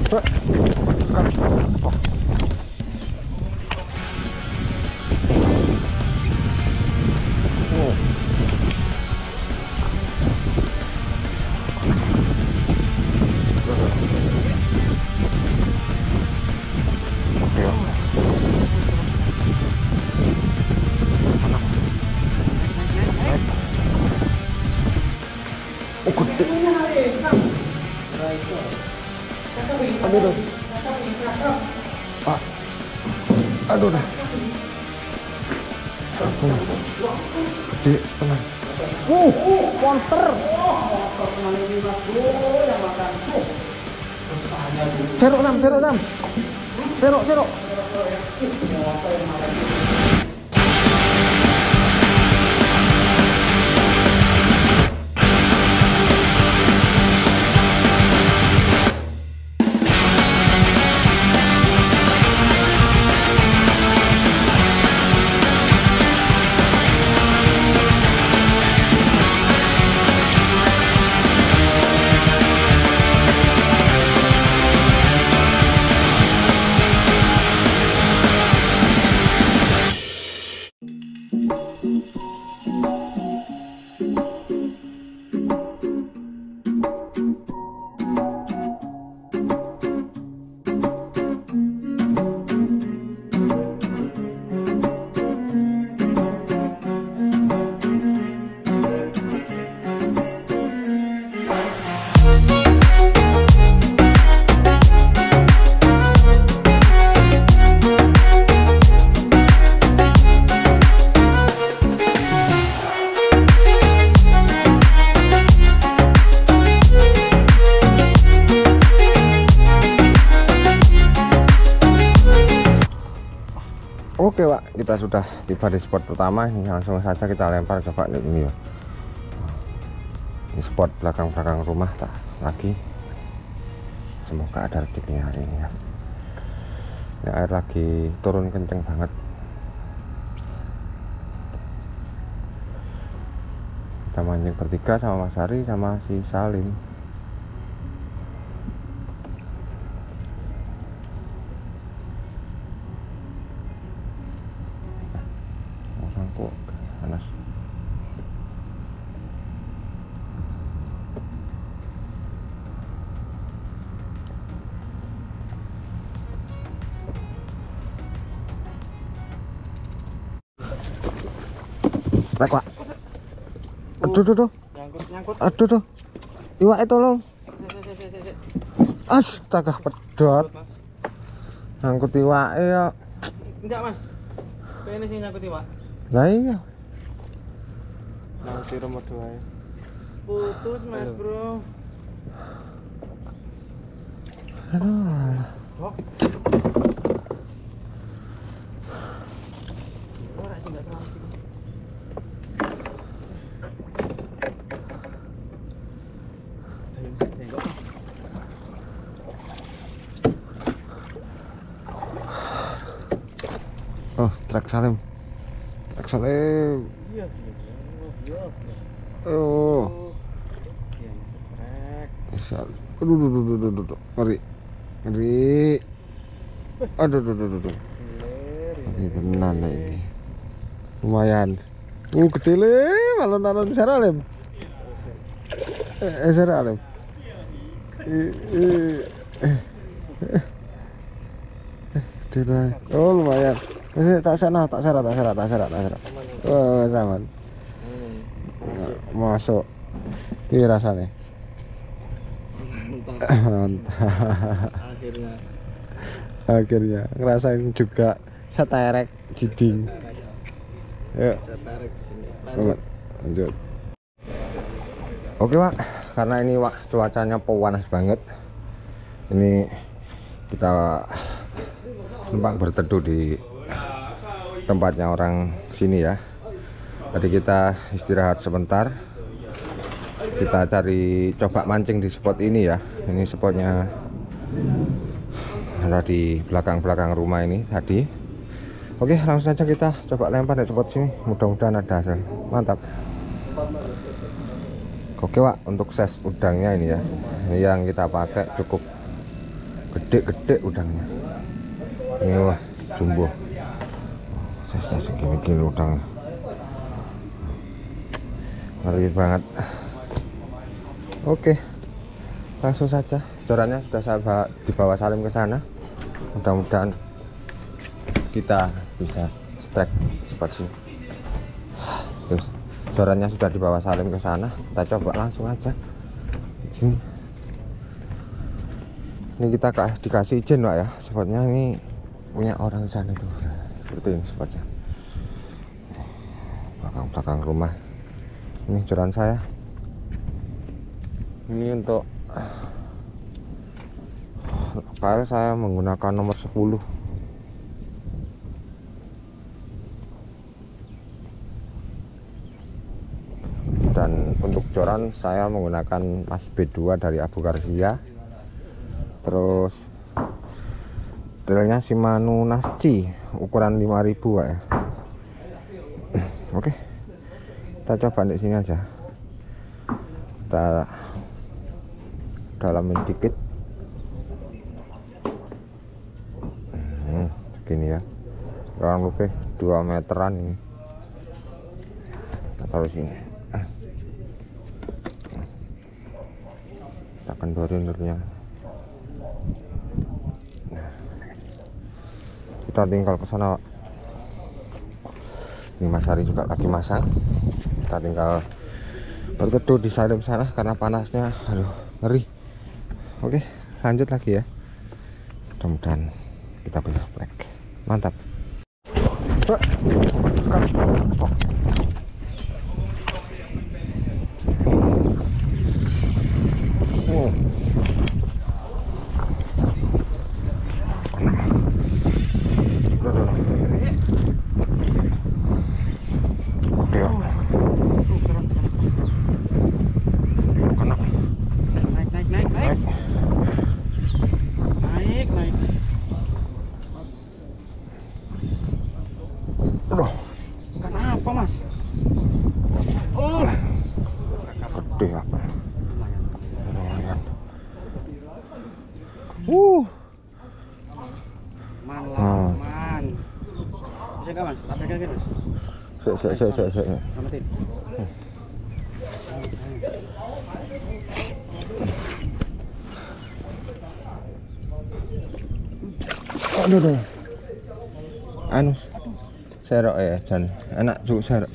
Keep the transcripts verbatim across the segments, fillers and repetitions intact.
Aduh, aduh. Ah. Aduh dah. Oh. Gede tenang. Wuh, monster. Serok enam, serok enam. Serok, serok. Oke Pak, kita sudah tiba di spot pertama. Ini langsung saja kita lempar coba ini ya. Ini spot belakang-belakang rumah tak lagi. Semoga ada rezekinya hari ini ya. Ini air lagi turun kenceng banget. Kita mancing bertiga sama Mas Hari sama si Salim. Kok panas. Rek Pak. Aduh aduh aduh. Nyangkut nyangkut. Aduh aduh. Iwake tolong. Astaga pedot. Nyangkut iwake ya. Enggak Mas. Kene sing nyangkut iwak. Lah iya. Nang di rumah doae. Putus Mas, aduh. Bro. Aduh. Kok. Ora sih enggak selamat. Oh, trek Salim. Salim. Iya, iya. Oh. Iya, trek. Salim. Aduh, aduh, aduh, aduh, aduh. Ngeri. Ngeri. Aduh, aduh, aduh, aduh. Ini tenan ini. Lumayan. Uh, gede le, alon-alon Salim. Eh, Salim. Eh, eh. Gede. Oh, lumayan. Eh, tak sana, tak serat, tak serat, tak serat, tak serat. Oh, zaman. Masuk. Ini rasanya. Mantap. Akhirnya. Akhirnya ngerasain juga seterek jiding. Yuk. Seterek di sini. Lanjut. Lanjut. Oke Pak, karena ini Pak cuacanya panas banget. Ini kita numpang berteduh di tempatnya orang sini ya. Tadi kita istirahat sebentar. Kita cari coba mancing di spot ini ya. Ini spotnya ada di belakang-belakang rumah ini tadi. Oke, langsung saja kita coba lempar di spot sini. Mudah-mudahan ada hasil. Mantap. Oke Pak, untuk size udangnya ini ya. Ini yang kita pakai cukup gede-gede udangnya. Ini wah jumbo, size segini-gini udangnya, ngeri banget. Oke, langsung saja. Jorannya sudah saya bawa, dibawa Salim ke sana. Mudah-mudahan kita bisa strike spot sini. Terus jorannya sudah dibawa Salim ke sana. Kita coba langsung aja sini. Ini kita dikasih izin Pak ya, spotnya ini punya orang di sana tuh. Seperti ini spotnya, belakang-belakang rumah. Ini joran saya. Ini untuk lokal saya menggunakan nomor sepuluh. Dan untuk joran saya menggunakan Mas B dua dari Abu Garcia. Terus delnya Shimano Nasci ukuran lima ribu Pak ya. Oke, kita coba di sini aja. Kita dalamin dikit. Hmm, segini ya, kurang lebih dua meteran ini. Kita taruh sini. Kita kendorin dulunya. Kita tinggal ke sana Pak. Ini Mas Hari juga lagi masang. Kita tinggal berteduh di Salim sana karena panasnya aduh ngeri. Oke, lanjut lagi ya. Mudah-mudahan kita bisa strike. Mantap. Oh. Oke, kena. Naik, naik, naik, naik. Naik, naik. Aduh, Kenapa, Mas? Oh. gede ya. Lumayan. Lumayan. Uh. Man Hmm. lah, man. Bisa nggak, Mas? Tak pegang kan, Mas? Sik, sik, sik, sik, sik. Samatin. Aduh, aduh. Anu, serok ya, Jan. Enak juga serok.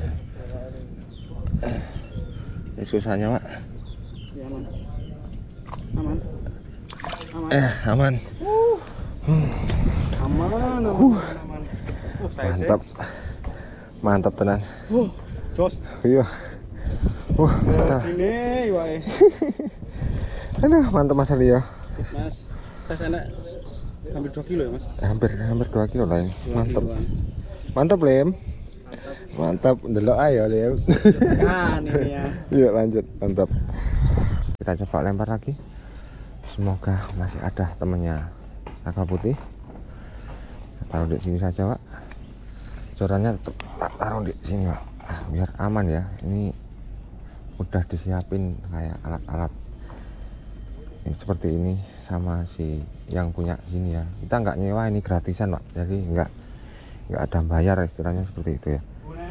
Ini susahnya, Pak. Ya, aman. Aman. Aman. Eh, aman. Uh. Hmm. Aman, aman, Uh. aman. Oh, saya Mantap. Mantap tenan. Uh, jos. Iya. Wah, mantap. Sini, wae. Aduh, mantap Mas Ali ya. Mas, saya enak hampir dua kilo ya, Mas. Hampir hampir dua kilo lah ini. Dua Mantap. kiloan. Mantap, Lem. Mantap. Mantap. Delok ayo, Lem. Kan ini ya. Iya, lanjut. Mantap. Kita coba lempar lagi. Semoga masih ada temennya naga putih. Kita taruh di sini saja, Pak. Jorannya tetap tak taruh di sini, Pak. Ah, biar aman ya. Ini udah disiapin kayak alat-alat ini, seperti ini sama si yang punya sini ya. Kita nggak nyewa, ini gratisan Pak, jadi nggak nggak ada bayar istilahnya seperti itu ya.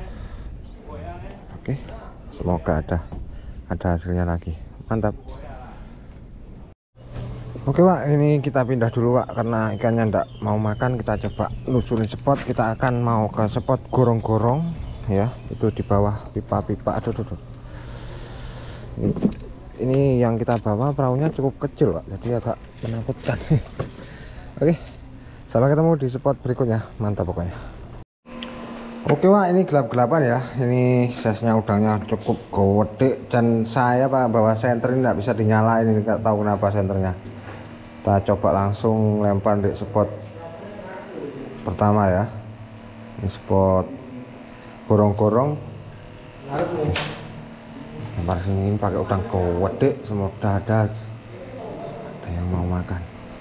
Oke, semoga ada ada hasilnya lagi. Mantap. Oke Pak, ini kita pindah dulu Pak karena ikannya ndak mau makan. Kita coba nusulin spot. Kita akan mau ke spot gorong-gorong ya, itu di bawah pipa-pipa. Aduh, aduh, aduh. Ini, ini yang kita bawa perahunya cukup kecil Pak, jadi agak menakutkan. Oke, sampai ketemu di spot berikutnya. Mantap pokoknya. Oke Pak, ini gelap-gelapan ya. Ini size-nya udangnya cukup gede dan saya Pak bawa senter ini nggak bisa dinyalain. Ini nggak tahu kenapa senternya. Kita coba langsung lempar di spot pertama ya. Ini spot gorong-gorong. Lempar sini pakai udang gede, semoga ada ada yang mau makan.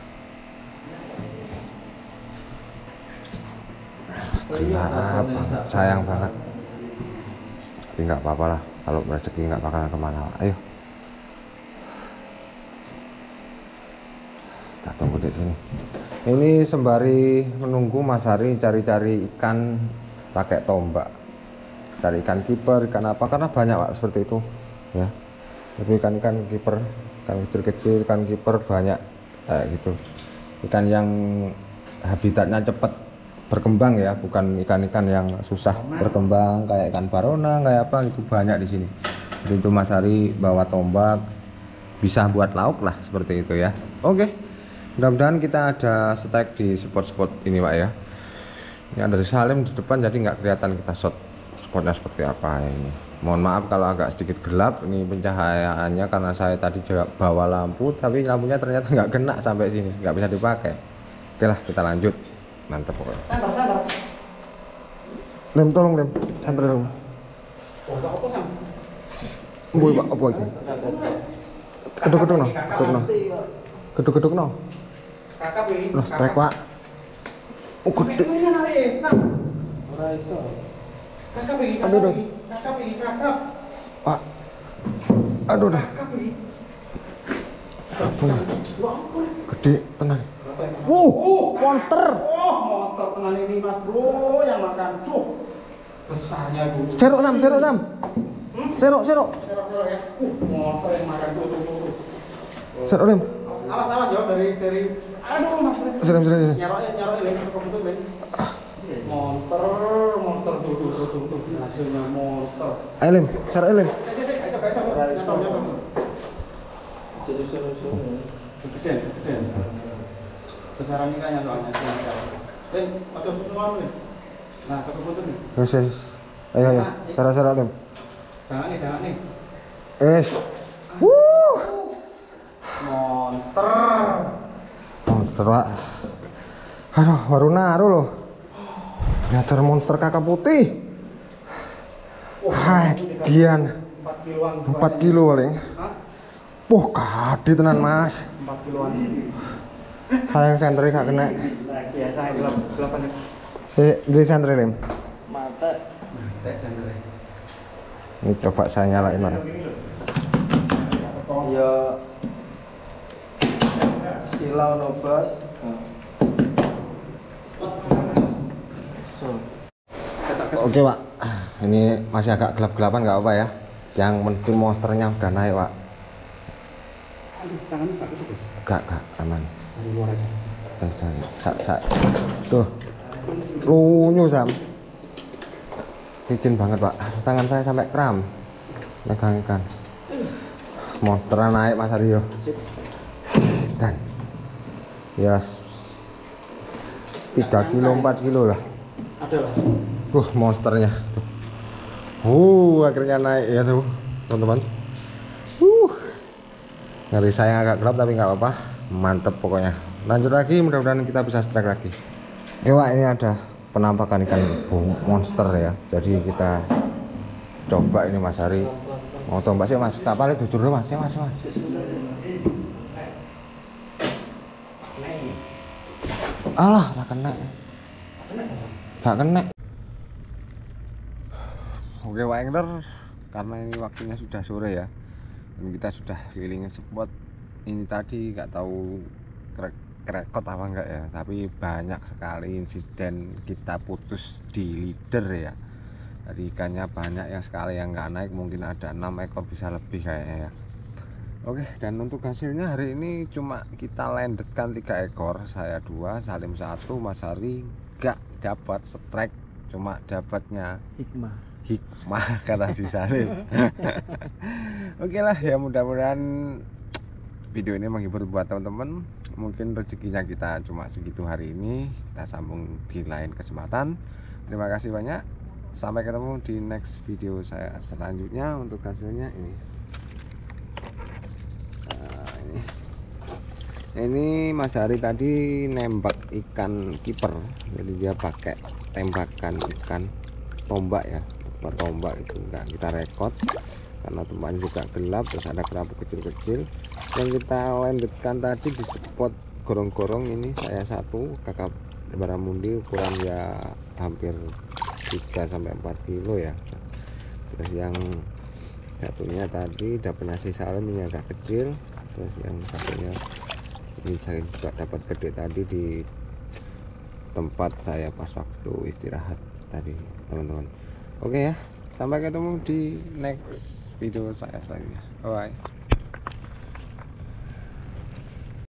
Gelap banget, sayang banget. Tapi nggak apa-apa lah, kalau rezeki nggak bakalan kemana. Ayo, kita tunggu di sini. Ini sembari menunggu Mas Hari cari-cari ikan pakai tombak, cari ikan kiper, ikan apa, karena banyak Pak seperti itu ya. Tapi ikan-ikan kiper, ikan kecil-kecil, ikan kiper banyak kayak gitu. Ikan yang habitatnya cepat berkembang ya, bukan ikan-ikan yang susah berkembang kayak ikan barona, kayak apa itu banyak di sini. Jadi itu Mas Hari bawa tombak, bisa buat lauk lah seperti itu ya. Oke. Mudah-mudahan kita ada strike di spot-spot ini Pak ya. Ini ada dari Salim di depan jadi nggak kelihatan kita shot spotnya seperti apa ini. Mohon maaf kalau agak sedikit gelap ini pencahayaannya karena saya tadi juga bawa lampu tapi lampunya ternyata nggak kena sampai sini, nggak bisa dipakai. Oke lah kita lanjut, mantap pokoknya. Santar, santar. Lem tolong Lem, santai Lem. Oh, apa sam? Boy Pak, apa lagi? Keduk-keduk no, keduk no. Keduk-keduk no. Kakap ini. Loh, strike Pak. Oh, gede. Ora iso. Kakap ini. Aduh, aduh. Kakap ini, kakap. Pak. Aduh, aduh. Kakap ini. Apa ya? Gede, tenang. Wuh, monster. Oh, monster tenan ini Mas Bro, yang makan cuk. Besarnya Bu. Serok Sam, serok Sam. Serok, serok. Serok-serok ya. Uh, monster yang makan tuh tuh tuh. Serok Lem. Awas, awas ya dari dari aduh Mas Bro. Serem, serem, serem. Nyarokin, nyarokin Lem, kok betul Lem. Monster, monster tuh tuh tuh tuh tuh. Hasilnya monster. Ayo Lem, serok Lem. Cek, cek, cek, ayo, ayo, ayo. Nyantol, nyantol. Jadi seru-seru. Gedean, gedean. Besaran ikannya soalnya. Lem, ojo susu Lem. Nah, kebetulan nih. Yes, yes. Ayo, ayo. Serok, serok Lem. Jangan nih, jangan nih. Eh. Wuh. Monster. Monster Pak. Aduh, baru naruh loh. Ngajar monster kakak putih. Hai, Dian. empat kiloan. empat kilo paling. Hah? Wah, gede tenan Mas. empat kiloan. Sayang senternya gak kena. Nah, biasa gelap gelapan. Eh, di senternya Lem. Mate. Mate senternya. Ini coba saya nyalain Pak. Ya. Silau no bos. Oke Pak, ini masih agak gelap-gelapan nggak apa ya. Yang penting monsternya udah naik Pak. Aduh, tangannya tak kusuk guys. Gak, gak, aman. Dari luar aja. Eh, jangan. Sak, sak. Tuh, lunyu Sam. Licin banget Pak. Aduh, tangan saya sampai kram. Megang ikan. Monsternya naik Mas Aryo. Sip. Dan ya tiga kilo empat kilo lah. Ada lah. Uh, monsternya tuh. Uh, akhirnya naik ya tuh, teman-teman. Uh. Ngeri saya agak gelap tapi nggak apa-apa. Mantep pokoknya. Lanjut lagi, mudah-mudahan kita bisa strike lagi. Oke Pak, ini ada penampakan ikan monster ya. Jadi kita coba ini Mas Hari. Mau tombak sih Mas, tak paling jujur dulu Mas, ya Mas, Mas. Alah, gak kena. Gak kena. Oke Pak Engler, karena ini waktunya sudah sore ya, dan kita sudah keliling spot ini tadi, nggak tahu kerekot apa enggak ya, tapi banyak sekali insiden kita putus di leader ya. Jadi ikannya banyak yang sekali yang nggak naik, mungkin ada enam ekor bisa lebih kayaknya ya. Oke, dan untuk hasilnya hari ini cuma kita landedkan tiga ekor, saya dua, Salim satu, Mas Hari nggak dapat strike, cuma dapatnya Hikmah. hikmah kata si Salim. Oke lah ya, mudah-mudahan video ini menghibur buat teman-teman. Mungkin rezekinya kita cuma segitu hari ini, kita sambung di lain kesempatan. Terima kasih banyak, sampai ketemu di next video saya selanjutnya. Untuk hasilnya ini nah, ini ini Mas Hari tadi nembak ikan kiper, jadi dia pakai tembakan ikan tombak ya, tombak itu enggak kita rekod karena tempatnya juga gelap, terus ada kerapu kecil-kecil yang kita landedkan tadi di spot gorong-gorong. Ini saya satu, kakak baramundi ukuran ya hampir tiga sampai empat kilo ya. Terus yang satunya tadi dapat nasi Salim, ini agak kecil. Terus yang satunya Ini saya juga dapat gede tadi di tempat saya pas waktu istirahat tadi teman-teman. Oke ya, sampai ketemu di next video saya selanjutnya. Bye bye.